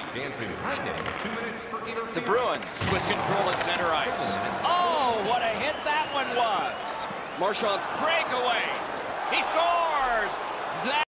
The Bruins with control at center ice. Oh, what a hit that one was. Marchand's breakaway. He scores. That